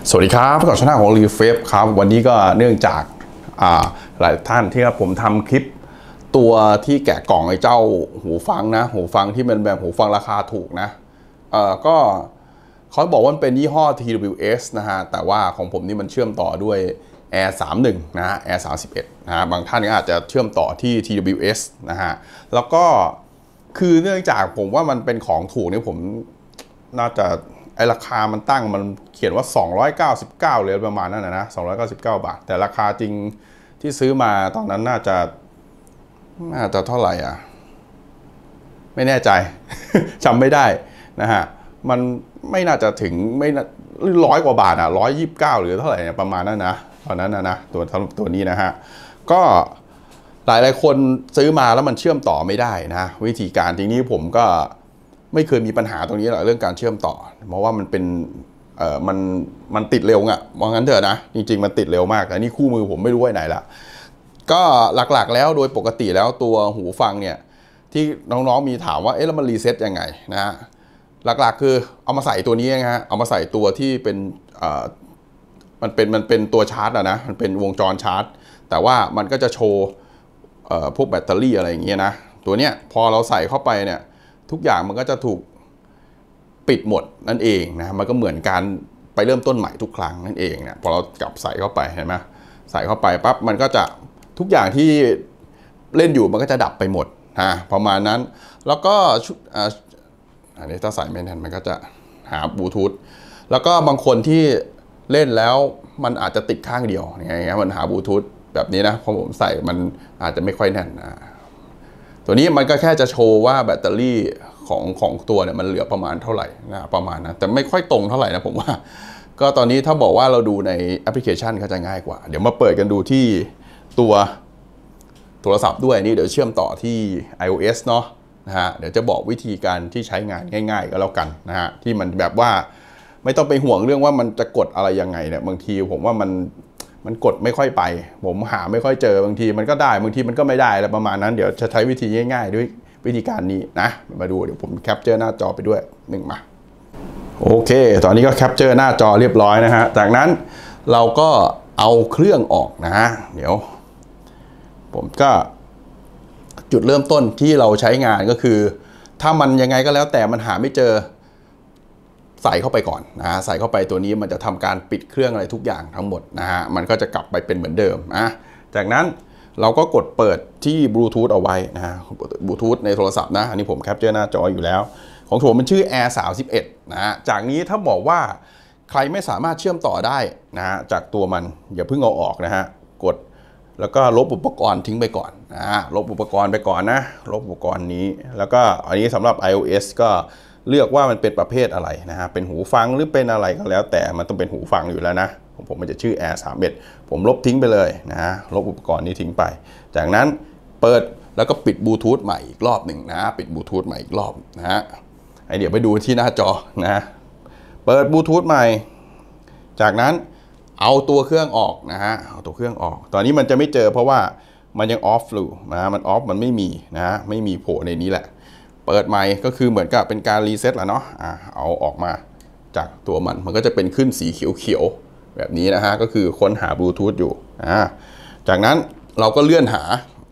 สวัสดีครับกับช่องของรีเฟฟครับวันนี้ก็เนื่องจากหลายท่านที่ผมทำคลิปตัวที่แกะกล่องไอ้เจ้าหูฟังนะหูฟังที่เป็นแบบหูฟังราคาถูกนะก็เขาบอกว่าเป็นยี่ห้อ TWS นะฮะแต่ว่าของผมนี่มันเชื่อมต่อด้วย Air 31นะฮะ Air 31นะฮะบางท่านก็อาจจะเชื่อมต่อที่ TWS นะฮะแล้วก็คือเนื่องจากผมว่ามันเป็นของถูกนี่ผมน่าจะไอราคามันตั้งมันเขียนว่า299เลยประมาณนั้นนะ299 บาทแต่ราคาจริงที่ซื้อมาตอนนั้นน่าจะเท่าไหร่อ่ะไม่แน่ใจ จำไม่ได้นะฮะมันไม่น่าจะถึงไม่100 กว่าบาทอ่ะ129หรือเท่าไหร่ประมาณนั้นนะตอนนั้นนะตัวนี้นะฮะก็หลายคนซื้อมาแล้วมันเชื่อมต่อไม่ได้นะวิธีการทีนี้ผมก็ไม่เคยมีปัญหาตรงนี้หรอกเรื่องการเชื่อมต่อเพราะว่ามันเป็นมันติดเร็วอ่ะมองงั้นเถอะนะจริงๆมันติดเร็วมากแต่นี่คู่มือผมไม่รู้ไว้ไหนละก็หลักๆแล้วโดยปกติแล้วตัวหูฟังเนี่ยที่น้องๆมีถามว่าเอ๊ะแล้วมันรีเซ็ตยังไงนะฮะหลักๆคือเอามาใส่ตัวนี้นะฮะเอามาใส่ตัวที่เป็นมันเป็นตัวชาร์จนะมันเป็นวงจรชาร์จแต่ว่ามันก็จะโชว์พวกแบตเตอรี่อะไรอย่างเงี้ยนะตัวเนี้ยพอเราใส่เข้าไปเนี่ยทุกอย่างมันก็จะถูกปิดหมดนั่นเองนะมันก็เหมือนการไปเริ่มต้นใหม่ทุกครั้งนั่นเองเนี่ยพอเรากลับใส่เข้าไปเห็นไหมใส่เข้าไปปั๊บมันก็จะทุกอย่างที่เล่นอยู่มันก็จะดับไปหมดประมาณนั้นแล้วก็อันนี้ถ้าใส่ไม่แน่นมันก็จะหาบลูทูธแล้วก็บางคนที่เล่นแล้วมันอาจจะติดข้างเดียวอย่างเงี้ยมันหาบลูทูธแบบนี้นะพอผมใส่มันอาจจะไม่ค่อยแน่นตัวนี้มันก็แค่จะโชว์ว่าแบตเตอรี่ของตัวเนี่ยมันเหลือประมาณเท่าไหร่นะประมาณนะแต่ไม่ค่อยตรงเท่าไหร่นะผมว่าก็ตอนนี้ถ้าบอกว่าเราดูในแอปพลิเคชันก็จะง่ายกว่าเดี๋ยวมาเปิดกันดูที่ตัวโทรศัพท์ด้วยนี่เดี๋ยวเชื่อมต่อที่ iOS เนาะนะฮะเดี๋ยวจะบอกวิธีการที่ใช้งานง่ายๆก็แล้วกันนะฮะที่มันแบบว่าไม่ต้องไปห่วงเรื่องว่ามันจะกดอะไรยังไงเนี่ยบางทีผมว่ามันกดไม่ค่อยไปผมหาไม่ค่อยเจอบางทีมันก็ได้บางทีมันก็ไม่ได้อะไรประมาณนั้นเดี๋ยวจะใช้วิธีง่ายๆด้วยวิธีการนี้นะมาดูเดี๋ยวผมแคปเจอร์หน้าจอไปด้วยมาโอเคตอนนี้ก็แคปเจอร์หน้าจอเรียบร้อยนะฮะจากนั้นเราก็เอาเครื่องออกนะฮะเดี๋ยวผมก็จุดเริ่มต้นที่เราใช้งานก็คือถ้ามันยังไงก็แล้วแต่มันหาไม่เจอใส่เข้าไปก่อนนะฮะใส่เข้าไปตัวนี้มันจะทำการปิดเครื่องอะไรทุกอย่างทั้งหมดนะฮะมันก็จะกลับไปเป็นเหมือนเดิมนะจากนั้นเราก็กดเปิดที่บลูทูธเอาไว้นะฮะบลูทูธในโทรศัพท์นะอันนี้ผมแคปเจอร์หน้าจออยู่แล้วของผมมันชื่อ Air 31นะฮะจากนี้ถ้าบอกว่าใครไม่สามารถเชื่อมต่อได้นะฮะจากตัวมันอย่าเพิ่งเอาออกนะฮะกดแล้วก็ลบอุปกรณ์ทิ้งไปก่อนลบอุปกรณ์ไปก่อนนะลบอุปกรณ์นี้แล้วก็อันนี้สำหรับ iOS ก็เลือกว่ามันเป็นประเภทอะไรนะฮะเป็นหูฟังหรือเป็นอะไรก็แล้วแต่มันต้องเป็นหูฟังอยู่แล้วนะของผมมันจะชื่อ Air 31ผมลบทิ้งไปเลยนะลบอุปกรณ์นี้ทิ้งไปจากนั้นเปิดแล้วก็ปิดบลูทูธใหม่อีกรอบหนึ่งนะปิดบลูทูธใหม่อีกรอบนะฮะเดี๋ยวไปดูที่หน้าจอนะเปิดบลูทูธใหม่จากนั้นเอาตัวเครื่องออกนะฮะเอาตัวเครื่องออกตอนนี้มันจะไม่เจอเพราะว่ามันยังออฟอยู่นะมันออฟมันไม่มีนะไม่มีโผล่ในนี้แหละเปิดใหม่ก็คือเหมือนกับเป็นการรีเซ็ตแหละเนาะเอาออกมาจากตัวมันก็จะเป็นขึ้นสีเขียวๆแบบนี้นะฮะก็คือค้นหาบลูทูธอยู่จากนั้นเราก็เลื่อนหา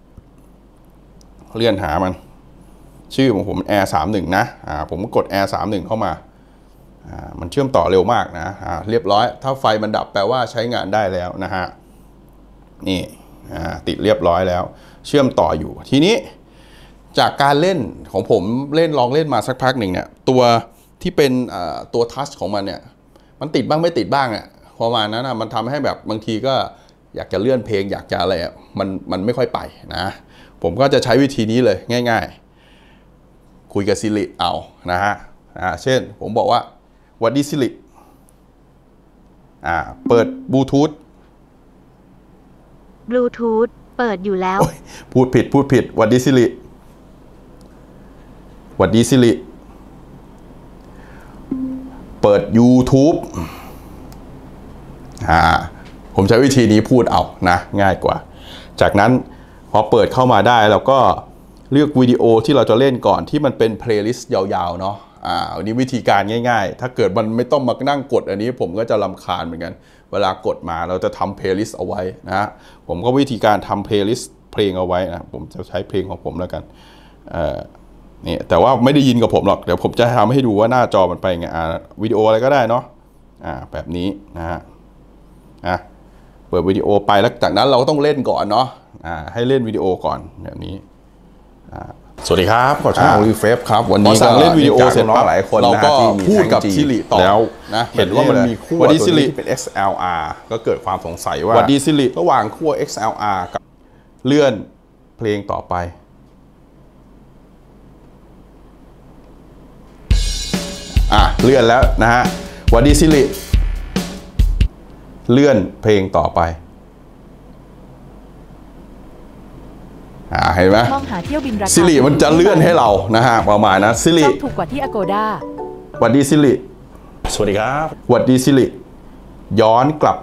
มันชื่อของผม Air 31นะผมกด Air 31เข้ามามันเชื่อมต่อเร็วมากนะเรียบร้อยถ้าไฟมันดับแปลว่าใช้งานได้แล้วนะฮะนี่ติดเรียบร้อยแล้วเชื่อมต่ออยู่ทีนี้จากการเล่นของผมลองเล่นมาสักพักหนึ่งเนี่ยตัวที่เป็นตัวทัชของมันเนี่ยมันติดบ้างไม่ติดบ้างอ่ะประมาณนั้นมันทำให้แบบบางทีก็อยากจะเลื่อนเพลงอยากจะอะไรมันไม่ค่อยไปนะผมก็จะใช้วิธีนี้เลยง่ายๆคุยกับซิริเอานะฮะเช่นผมบอกว่าวัดดีซิริเปิดบลูทูธเปิดอยู่แล้วพูดผิดวัดดีซิริเปิด YouTube ผมใช้วิธีนี้พูดเอานะง่ายกว่าจากนั้นพอเปิดเข้ามาได้เราก็เลือกวิดีโอที่เราจะเล่นก่อนที่มันเป็นเพลย์ลิสต์ยาวๆเนาะอันนี้วิธีการง่ายๆถ้าเกิดมันไม่ต้องมานั่งกดอันนี้ผมก็จะรำคาญเหมือนกันเวลากดมาเราจะทำเพลย์ลิสต์เอาไว้นะฮะผมก็วิธีการทำเพลย์ลิสต์เพลงเอาไว้นะผมจะใช้เพลงของผมแล้วกันนี่แต่ว่าไม่ได้ยินกับผมหรอกเดี๋ยวผมจะทำให้ดูว่าหน้าจอมันไปไงวิดีโออะไรก็ได้เนาะแบบนี้นะฮะเปิดวิดีโอไปแล้วจากนั้นเราก็ต้องเล่นก่อนเนาะให้เล่นวิดีโอก่อนแบบนี้สวัสดีครับขอช่องรีเฟรชครับวันนี้สั่งเล่นวิดีโอเสร็จปั๊บหลายคนเราก็พูดกับซิริต่อแล้วนะเห็นว่ามันมีขั้วตัวนี้ที่เป็น XLR ก็เกิดความสงสัยว่าวัดดีซิริระหว่างขั้ว XLR กับเลื่อนเพลงต่อไปเลื่อนแล้วนะฮะวัดดีซิริเลื่อนเพลงต่อไปเห็นไหมมองหาเที่ยวบินราคาซิริมันจะเลื่อนให้เรานะฮะประมาณนะซิริถูกกว่าที่ Agoda วัดดีซิริสวัสดีครับวัดดีซิริย้อนกลับ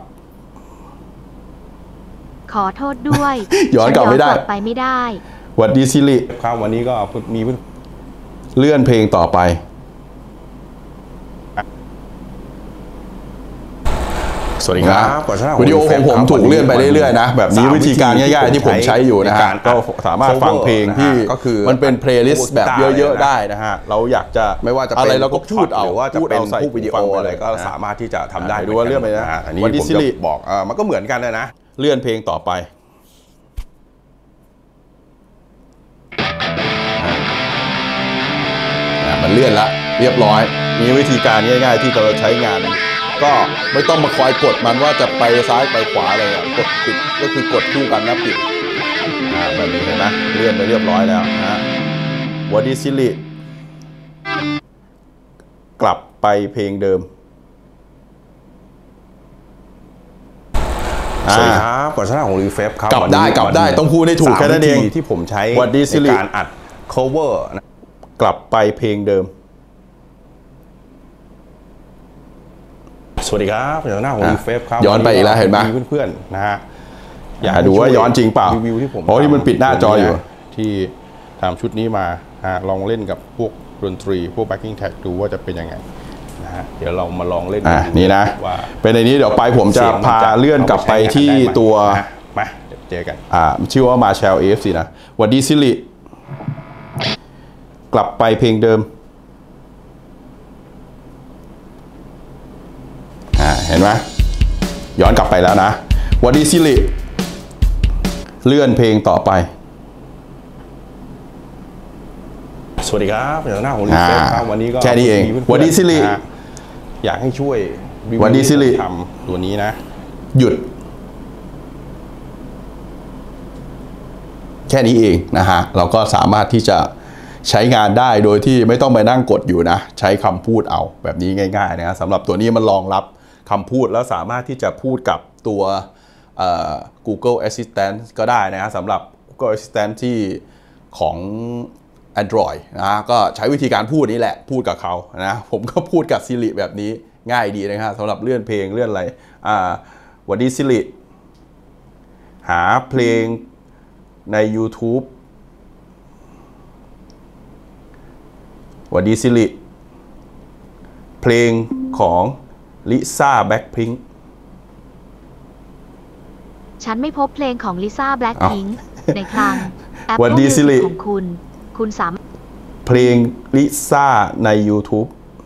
ขอโทษด้วยย้อนกลับไม่ได้ไปไม่ได้วัดดีซิริครับวันนี้ก็มีเลื่อนเพลงต่อไปสวัสดีครับวิดีโอของผมถูกเลื่อนไปเรื่อยๆนะแบบนี้วิธีการง่ายๆที่ผมใช้อยู่นะฮะก็สามารถฟังเพลงที่ก็คือมันเป็นเพลย์ลิสต์แบบเยอะๆได้นะฮะเราอยากจะไม่ว่าจะอะไรเราก็พูดเอาหรือว่าจะเป็นพวกวิดีโออะไรก็สามารถที่จะทำได้ดูว่าเลื่อนไปนะอันนี้ผมจะบอกมันก็เหมือนกันนะเลื่อนเพลงต่อไปมันเลื่อนละเรียบร้อยมีวิธีการง่ายๆที่เราใช้งานก็ไม่ต้องมาคอยกดมันว่าจะไปซ้ายไปขวาอะไรกดปิดก็คือกดคู่กันนะปิดแบบนี้เห็นไหมเลื่อนไปเรียบร้อยแล้วนะวัดดีซิริกลับไปเพลงเดิมสวัสดีครับก่อนหน้าของรีเฟรชครับกลับได้ต้องพูดให้ถูกแค่นั้นเองที่ผมใช้ในการอัด cover กลับไปเพลงเดิมสวัสดีครับก่อนหน้าของรีเฟรชครับย้อนไปอีกแล้วเห็นไหมเพื่อนๆนะฮะอยากดูว่าย้อนจริงเปล่ารีวิวที่ผมเพราะที่มันปิดหน้าจออยู่ที่ทำชุดนี้มาลองเล่นกับพวกดนตรีพวก backing track ดูว่าจะเป็นยังไงนะฮะเดี๋ยวเรามาลองเล่นนี่นะเป็นในนี้เดี๋ยวไปผมจะพาเลื่อนกลับไปที่ตัวมาเจอกันชื่อว่า Marshall AFC นะวัดดีซิริกลับไปเพลงเดิมเห็นไหมย้อนกลับไปแล้วนะวัดดีซิริเลื่อนเพลงต่อไปสวัสดีครับอย่างหน้าของรีเฟรชครับวันนี้ก็แค่นี้เองวัดดีซิริอยากให้ช่วยวัดดีซิริทำตัวนี้นะหยุดแค่นี้เองนะฮะเราก็สามารถที่จะใช้งานได้โดยที่ไม่ต้องไปนั่งกดอยู่นะใช้คำพูดเอาแบบนี้ง่ายๆนะสำหรับตัวนี้มันรองรับคำพูดแล้วสามารถที่จะพูดกับตัว Google Assistant ก็ได้นะสำหรับ Google Assistant ที่ของ Android นะก็ใช้วิธีการพูดนี้แหละพูดกับเขานะผมก็พูดกับ Siri แบบนี้ง่ายดีนะครับสำหรับเลื่อนเพลงเลื่อนอะไรวัดดีซิริหาเพลงใน YouTube วัดดีซิริเพลงของลิซ่าแบล็คพิงค์ฉันไม่พบเพลงของลิซ่าแบล็คพิงค์ในคลังแอปวัดดีซิริของคุณสามารถเพลงลิซ่าใน YouTube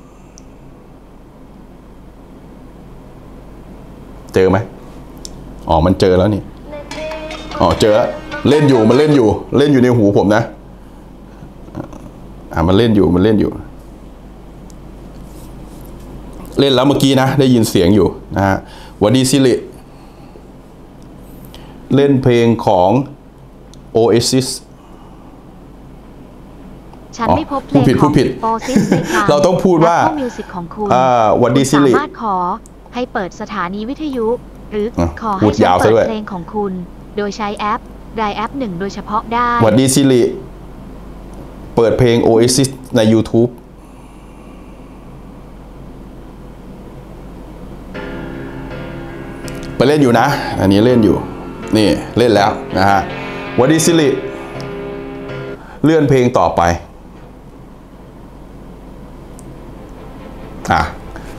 เจอไหมมันเจอแล้วนี่เจอแล้วเล่นอยู่มันเล่นอยู่ในหูผมนะมันเล่นอยู่เล่นแล้วเมื่อกี้นะได้ยินเสียงอยู่นะฮะวัดดีซิริเล่นเพลงของ Oasis ฉันไม่พบเพลงของ Oasis ในคลังเราต้องพูดว่า Apple Music ของคุณวัดดีซิริสามารถขอให้เปิดสถานีวิทยุหรือขอให้ฉันเปิดเพลงของคุณโดยใช้แอปใดแอปหนึ่งโดยเฉพาะได้วัดดีซิริเปิดเพลง Oasis ใน YouTube ไปเล่นอยู่นะอันนี้เล่นอยู่นี่เล่นแล้วนะฮะวัดดีซิริเลื่อนเพลงต่อไป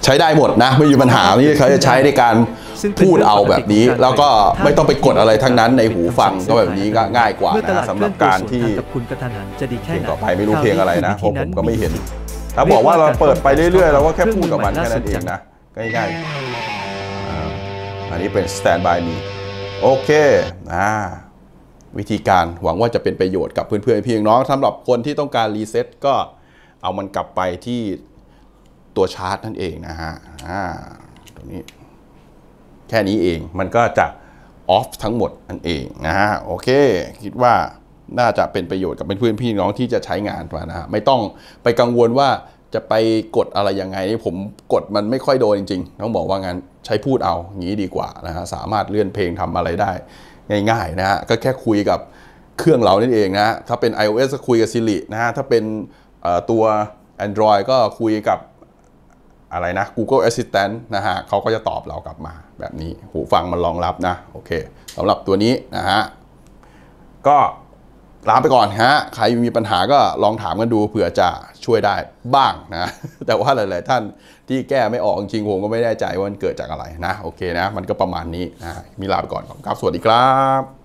ใช้ได้หมดนะไม่มีปัญหานี่เขาจะใช้ในการพูดเอาแบบนี้แล้วก็ไม่ต้องไปกดอะไรทั้งนั้นในหูฟังก็แบบนี้ก็ง่ายกว่านะสำหรับการที่เพลงต่อไปไม่รู้เพลงอะไรนะเพราะผมก็ไม่เห็นถ้าบอกว่าเราเปิดไปเรื่อยๆเราก็แค่พูดกับมันแค่นั้นเองนะง่ายๆอันนี้เป็น Stand by Me โอเควิธีการหวังว่าจะเป็นประโยชน์กับเพื่อนๆพี่น้องสำหรับคนที่ต้องการรีเซ็ตก็เอามันกลับไปที่ตัวชาร์จนั่นเองนะฮะตรงนี้แค่นี้เองมันก็จะออฟทั้งหมดนั่นเองนะฮะโอเคคิดว่าน่าจะเป็นประโยชน์กับเพื่อนๆพี่น้องที่จะใช้งานมานะฮะไม่ต้องไปกังวลว่าจะไปกดอะไรยังไงนี่ผมกดมันไม่ค่อยโดนจริงๆต้องบอกว่างั้นใช้พูดเอาอย่างนี้ดีกว่านะฮะสามารถเลื่อนเพลงทำอะไรได้ง่ายๆนะฮะก็แค่คุยกับเครื่องเรานั่นเองนะถ้าเป็น iOS ก็คุยกับ Siri นะฮะถ้าเป็นตัว Android ก็คุยกับอะไรนะ Google Assistant นะฮะเขาก็จะตอบเรากลับมาแบบนี้หูฟังมันรองรับนะโอเคสำหรับตัวนี้นะฮะก็ลาไปก่อนฮะใครมีปัญหาก็ลองถามกันดูเผื่อจะช่วยได้บ้างนะแต่ว่าหลายๆท่านที่แก้ไม่ออกจริงๆผมก็ไม่แน่ใจว่ามันเกิดจากอะไรนะโอเคนะมันก็ประมาณนี้นะมีลาไปก่อนครับสวัสดีครับ